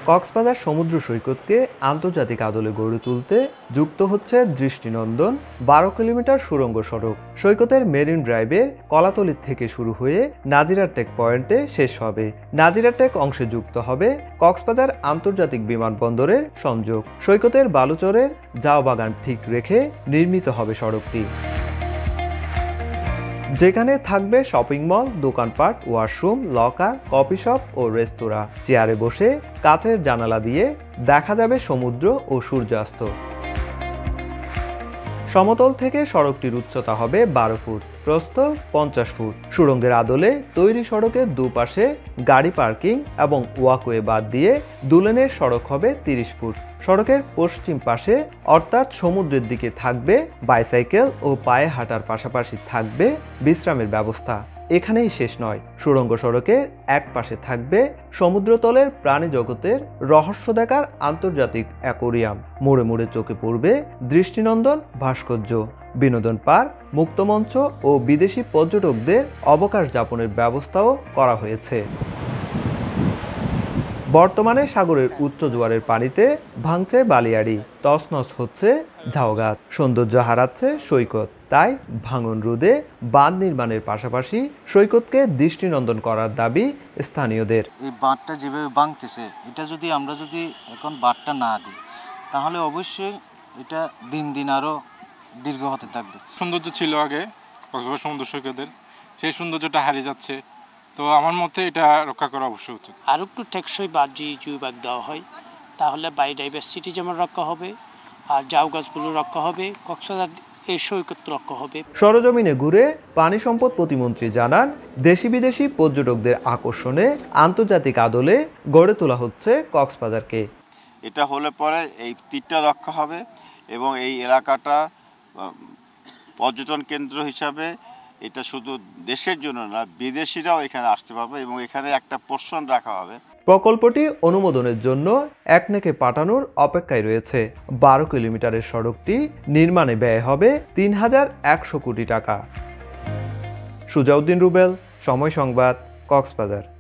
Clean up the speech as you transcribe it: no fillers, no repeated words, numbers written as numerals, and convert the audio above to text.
কক্সবাজার সমুদ্র সৈকতকে আন্তর্জাতিক আদলে গড়ে তুলতে যুক্ত হচ্ছে দৃষ্টিনন্দন 12 কিলোমিটার সুড়ঙ্গ সড়ক। সৈকতের মেরিন ড্রাইভের কলাতলি থেকে শুরু হয়ে নাজিরাটেক পয়েন্টে শেষ হবে। নাজিরাটেক অংশে যুক্ত হবে কক্সবাজার আন্তর্জাতিক বিমানবন্দরের সংযোগ। সৈকতের বালুচরের জাও বাগান ঠিক রেখে নির্মিত হবে সড়কটি, যেখানে থাকবে শপিং মল, দোকানপাট, ওয়াশরুম, লকার, কফি শপ ও রেস্তোরাঁ। চেয়ারে বসে কাচের জানালা দিয়ে দেখা যাবে সমুদ্র ও সূর্যাস্ত। সমতল থেকে সড়কটির উচ্চতা হবে 12 ফুট, প্রস্থ 50 ফুট। সুড়ঙ্গের আদলে তৈরি সড়কের দুপাশে গাড়ি পার্কিং এবং ওয়াকওয়ে বাদ দিয়ে দুলেনের সড়ক হবে 30 ফুট। সড়কের পশ্চিম পাশে অর্থাৎ সমুদ্রের দিকে থাকবে বাইসাইকেল ও পায়ে হাঁটার পাশাপাশি থাকবে বিশ্রামের ব্যবস্থা। এখানেই শেষ নয়, সুড়ঙ্গ সড়কের এক পাশে থাকবে সমুদ্রতলের প্রাণী জগতের রহস্য দেখার আন্তর্জাতিক অ্যাকোরিয়াম। মোড়ে মোড়ে চোখে পড়বে দৃষ্টিনন্দন ভাস্কর্য, বিনোদন পার্ক, মুক্তমঞ্চ ও বিদেশি পর্যটকদের অবকাশ যাপনের ব্যবস্থাও করা হয়েছে। বর্তমানে সাগরের উচ্চ জোয়ারের পানিতে ভাঙছে বালিয়াড়ি, তছনছ হচ্ছে ঝাউগাছ, সৌন্দর্য হারাচ্ছে সৈকত। তাই ভাঙন রোধে বাঁধ নির্মাণের পাশাপাশি সৈকতকে দৃষ্টিনন্দন করার দাবি স্থানীয়দের। এই বাঁধটা যেভাবে ভাঙতেছে, এটা যদি আমরা এখন বাঁধটা না দিই, তাহলে অবশ্যই এটা দিন দিন আরো দীর্ঘ হতে থাকবে। সৌন্দর্য ছিল আগে কক্সবাজার সমুদ্র সৈকতের, সেই সৌন্দর্যটা হারিয়ে যাচ্ছে। তো আমার মতে এটা রক্ষা করা অবশ্যই উচিত। আর একটু টেকসই বাঁধ দেওয়া হয়, তাহলে বায়োডাইভার্সিটি যেমন রক্ষা হবে, আর ঝাউ গাছগুলো রক্ষা হবে, কক্সবাজার এই সৈকত রক্ষা হবে। সরজমিনে ঘুরে পানি সম্পদ প্রতিমন্ত্রী জানান, দেশি বিদেশি পর্যটকদের আকর্ষণে আন্তর্জাতিক আদলে গড়ে তোলা হচ্ছে কক্সবাজারকে। এটা হলে পরে এই তীরটা রক্ষা হবে এবং এই এলাকাটা পর্যটন কেন্দ্র হিসাবে এটা শুধু দেশের জন্য না, বিদেশিরাও এখানে আসতে পারবে এবং এখানে একটা পোর্শন রাখা হবে। প্রকল্পটি অনুমোদনের জন্য একনেকে পাঠানোর অপেক্ষায় রয়েছে। 12 কিলোমিটারের সড়কটি নির্মাণে ব্যয় হবে 3100 কোটি টাকা। সুজাউদ্দিন রুবেল, সময় সংবাদ, কক্সবাজার।